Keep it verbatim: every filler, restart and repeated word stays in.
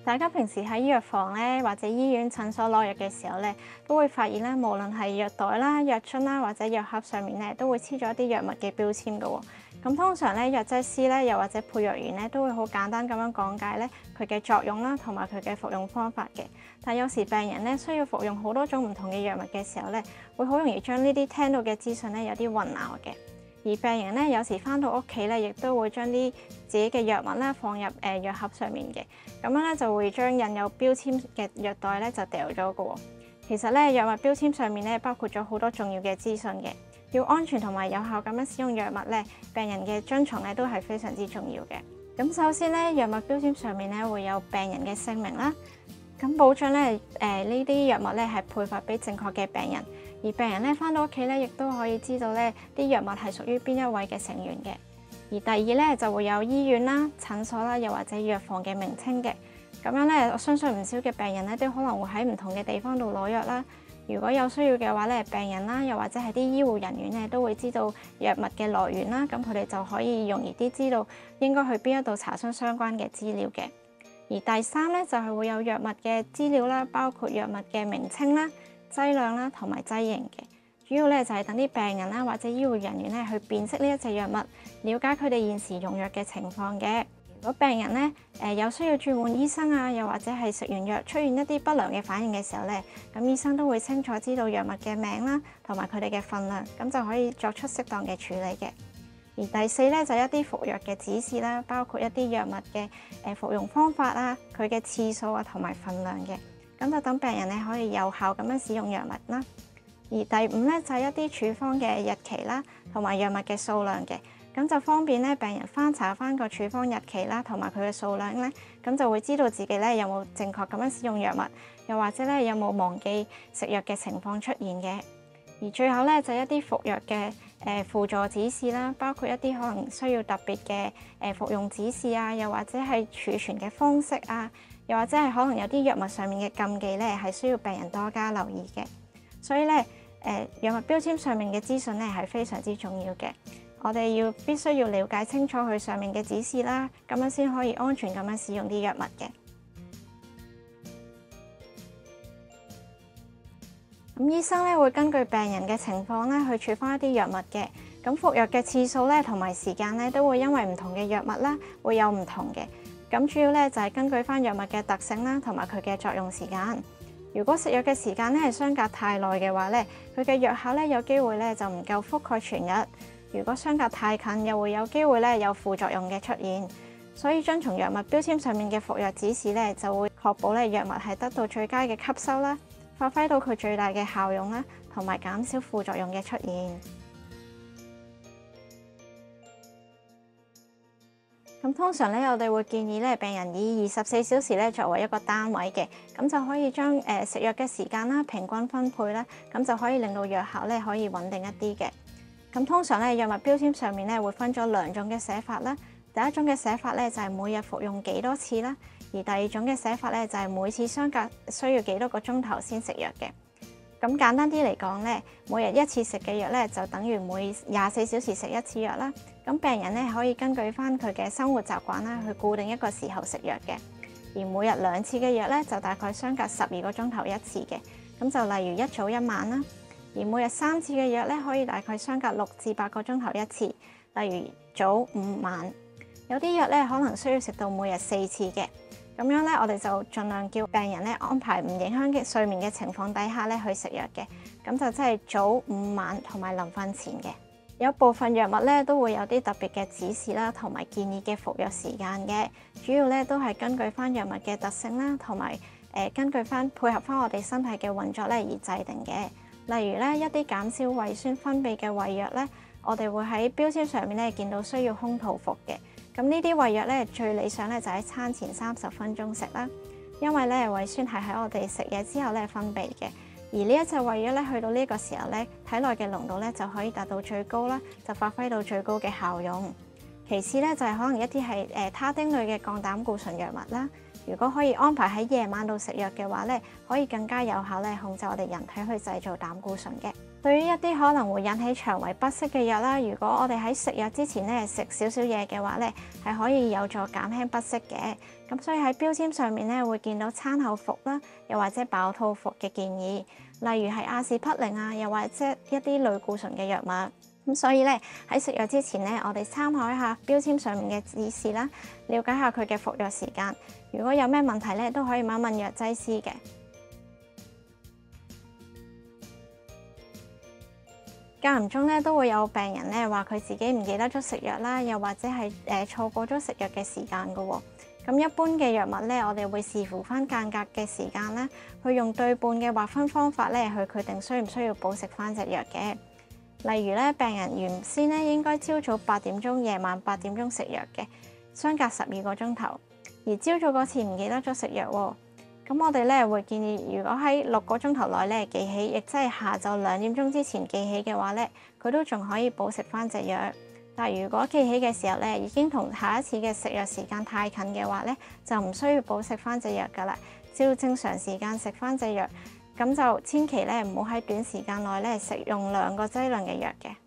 大家平時喺藥房咧，或者醫院診所攞藥嘅時候咧，都會發現咧，無論係藥袋啦、藥樽啦，或者藥盒上面咧，都會黐咗一啲藥物嘅標籤㗎喎。咁通常咧，藥劑師咧，又或者配藥員咧，都會好簡單咁樣講解咧佢嘅作用啦，同埋佢嘅服用方法嘅。但有時病人咧需要服用好多種唔同嘅藥物嘅時候咧，會好容易將呢啲聽到嘅資訊咧有啲混淆嘅。而病人咧有時返到屋企咧，亦都會將啲自己嘅藥物咧放入誒、呃、藥盒上面嘅，咁樣咧就會將印有標籤嘅藥袋咧就掉咗㗎喎。其實咧藥物標籤上面咧包括咗好多重要嘅資訊嘅，要安全同埋有效咁樣使用藥物咧，病人嘅遵從咧都係非常之重要嘅。咁首先咧，藥物標籤上面咧會有病人嘅姓名啦，咁保障咧誒呢啲藥物咧係配發俾正確嘅病人。而病人咧返到屋企咧，亦都可以知道咧啲藥物係屬於邊一位嘅成員嘅。而第二咧就會有醫院啦、診所啦，又或者藥房嘅名稱嘅。咁樣咧，我相信唔少嘅病人咧都可能會喺唔同嘅地方度攞藥啦。如果有需要嘅話咧，病人啦，又或者係啲醫護人員咧都會知道藥物嘅來源啦，咁佢哋就可以容易啲知道應該去邊一度查詢相關嘅資料嘅。而第三咧就係會有藥物嘅資料啦，包括藥物嘅名稱啦、劑量啦同埋劑型嘅，主要咧就係等啲病人啦或者醫護人員咧去辨識呢一隻藥物，了解佢哋現時用藥嘅情況嘅。如果病人咧誒、呃、有需要轉換醫生啊，又或者係食完藥出現一啲不良嘅反應嘅時候咧，咁醫生都會清楚知道藥物嘅名啦，同埋佢哋嘅分量，咁就可以作出適當嘅處理嘅。而第四咧就係一啲服藥嘅指示啦，包括一啲藥物嘅誒服用方法啊，佢嘅次數啊同埋分量嘅。咁就等病人咧可以有效咁樣使用藥物啦。而第五咧就係一啲處方嘅日期啦，同埋藥物嘅數量嘅，咁就方便咧病人翻查翻個處方日期啦，同埋佢嘅數量咧，咁就會知道自己咧有冇正確咁樣使用藥物，又或者咧有冇忘記食藥嘅情況出現嘅。而最後咧就係一啲服藥嘅誒輔助指示啦，包括一啲可能需要特別嘅誒服用指示啊，又或者係儲存嘅方式啊。又或者係可能有啲藥物上面嘅禁忌咧，係需要病人多加留意嘅。所以咧，誒、呃、藥物標籤上面嘅資訊咧係非常之重要嘅。我哋要必須要了解清楚佢上面嘅指示啦，咁樣先可以安全咁樣使用啲藥物嘅。咁醫生咧會根據病人嘅情況咧去處方一啲藥物嘅。咁服藥嘅次數咧同埋時間咧都會因為唔同嘅藥物啦會有唔同嘅。咁主要咧就係根據翻藥物嘅特性啦，同埋佢嘅作用時間。如果食藥嘅時間咧係相隔太耐嘅話咧，佢嘅藥效咧有機會咧就唔夠覆蓋全日。如果相隔太近，又會有機會咧有副作用嘅出現。所以遵從藥物標籤上面嘅服藥指示咧，就會確保咧藥物係得到最佳嘅吸收啦，發揮到佢最大嘅效用啦，同埋減少副作用嘅出現。咁通常咧，我哋會建議咧病人以二十四小時咧作為一個單位嘅，咁就可以將誒、呃、食藥嘅時間啦平均分配啦，咁就可以令到藥效咧可以穩定一啲嘅。咁通常咧藥物標籤上面咧會分咗兩種嘅寫法啦，第一種嘅寫法咧就係每日服用幾多次啦，而第二種嘅寫法咧就係每次相隔需要幾多個鐘頭先食藥嘅。咁簡單啲嚟講咧，每日一次食嘅藥咧就等於每廿四小時食一次藥啦。咁病人咧可以根據翻佢嘅生活習慣啦，去固定一個時候食藥嘅。而每日兩次嘅藥咧，就大概相隔十二個鐘頭一次嘅。咁就例如一早一晚啦。而每日三次嘅藥咧，可以大概相隔六至八個鐘頭一次，例如早午晚。有啲藥咧可能需要食到每日四次嘅。咁樣咧，我哋就盡量叫病人咧安排唔影響嘅睡眠嘅情況底下咧去食藥嘅。咁就即係早午晚同埋臨瞓前嘅。有部分藥物咧都會有啲特別嘅指示啦，同埋建議嘅服藥時間嘅，主要咧都係根據翻藥物嘅特性啦，同埋誒根據翻配合翻我哋身體嘅運作咧而制定嘅。例如咧一啲減少胃酸分泌嘅胃藥咧，我哋會喺標籤上面咧見到需要空肚服嘅。咁呢啲胃藥咧最理想咧就喺餐前三十分鐘食啦，因為咧胃酸係喺我哋食嘢之後咧分泌嘅。而呢一隻胃藥咧，去到呢個時候咧，體內嘅濃度咧就可以達到最高啦，就發揮到最高嘅效用。其次咧就係、是、可能一啲係誒他汀類嘅降膽固醇藥物啦。如果可以安排喺夜晚度食藥嘅話咧，可以更加有效咧控制我哋人體去製造膽固醇嘅。 對於一啲可能會引起腸胃不適嘅藥啦，如果我哋喺食藥之前咧食少少嘢嘅話咧，係可以有助減輕不適嘅。咁所以喺標籤上面咧會見到餐後服啦，又或者飽肚服嘅建議，例如係阿士匹靈啊，又或者一啲類固醇嘅藥物。咁所以咧喺食藥之前咧，我哋參考一下標籤上面嘅指示啦，了解下佢嘅服藥時間。如果有咩問題咧，都可以問問藥劑師嘅。間唔中咧都會有病人咧話佢自己唔記得咗食藥啦，又或者係誒錯過咗食藥嘅時間㗎喎。咁一般嘅藥物咧，我哋會視乎翻間隔嘅時間啦，去用對半嘅劃分方法咧去決定需唔需要補食翻隻藥嘅。例如咧，病人原先咧應該朝早八點鐘、夜晚八點鐘食藥嘅，相隔十二個鐘頭。而朝早嗰次唔記得咗食藥喎。咁我哋咧會建議，如果喺六個鐘頭內咧記起，亦即係下晝兩點鐘之前記起嘅話咧，佢都仲可以補食翻隻藥。但係如果記起嘅時候咧，已經同下一次嘅食藥時間太近嘅話咧，就唔需要補食翻隻藥噶啦，照正常時間食翻隻藥。咁就千祈咧唔好喺短時間內咧食用兩個劑量嘅藥嘅。